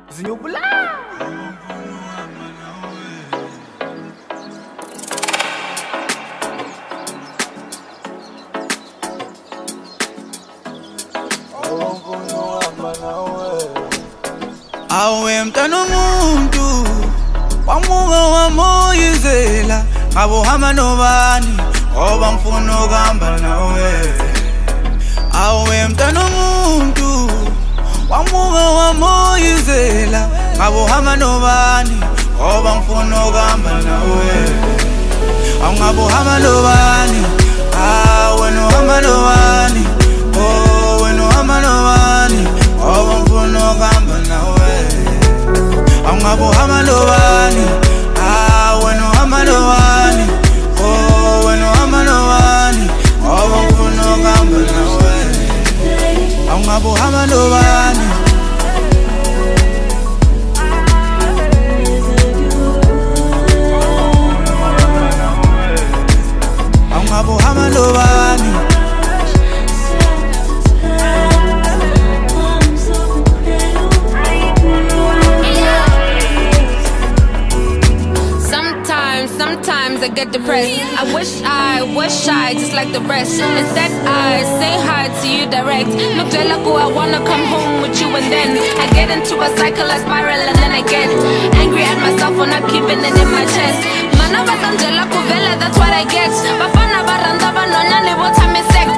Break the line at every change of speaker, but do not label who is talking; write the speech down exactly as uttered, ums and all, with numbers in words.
Zinyobula.
Awe mtano muntu wamuga wamoyizela abo hama nobani oba mfuno gamba nawe. Awe mtano muntu wamuga wamoyizela abo hama nobani oba mfuno gamba nawe. Angabo hama nobani awe no hama nobani oh we no hama nobani oba mfuno gamba nawe. Angabo hama nobani ah weno hama nobani oh weno hama nobani oba mfuno gamba nawe. Angabo hama nobani angabo hama nobani.
Sometimes I get depressed. I wish I, wish I, just like the rest. Instead I say hi to you direct. Look like I wanna come home with you, and then I get into a cycle, a spiral, and then I get angry at myself for not keeping it in my chest. Manava Angela Kuvela, that's what I get. Bafana Baranda Banana, what time is sex?